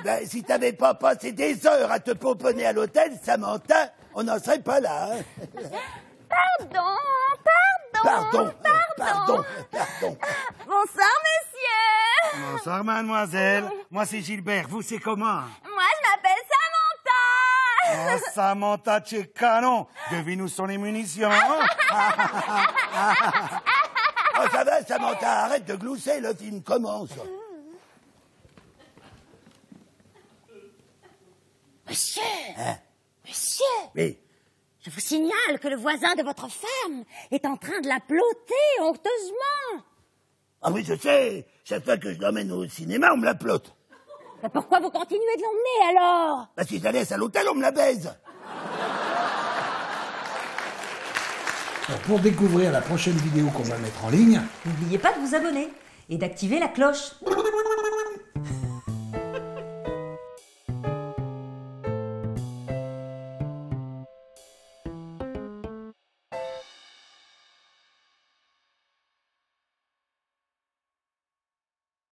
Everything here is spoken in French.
Ben, si t'avais pas passé des heures à te pomponner à l'hôtel, Samantha, on n'en serait pas là. Hein. Pardon. Bonsoir, messieurs. Bonsoir, mademoiselle. Moi, c'est Gilbert. Vous, c'est comment? Moi, je m'appelle Samantha. Oh, Samantha Ceccano. Devine où sont les munitions. Oh, ça va, Samantha, arrête de glousser, le film commence. Monsieur. Hein? Monsieur. Oui. Je vous signale que le voisin de votre femme est en train de la ploter honteusement. Ah oui, je sais. Chaque fois que je l'emmène au cinéma, on me la plotte. Mais pourquoi vous continuez de l'emmener alors? Bah, si je la laisse à l'hôtel, on me la baise. Alors, pour découvrir la prochaine vidéo qu'on va mettre en ligne, N'oubliez pas de vous abonner et d'activer la cloche.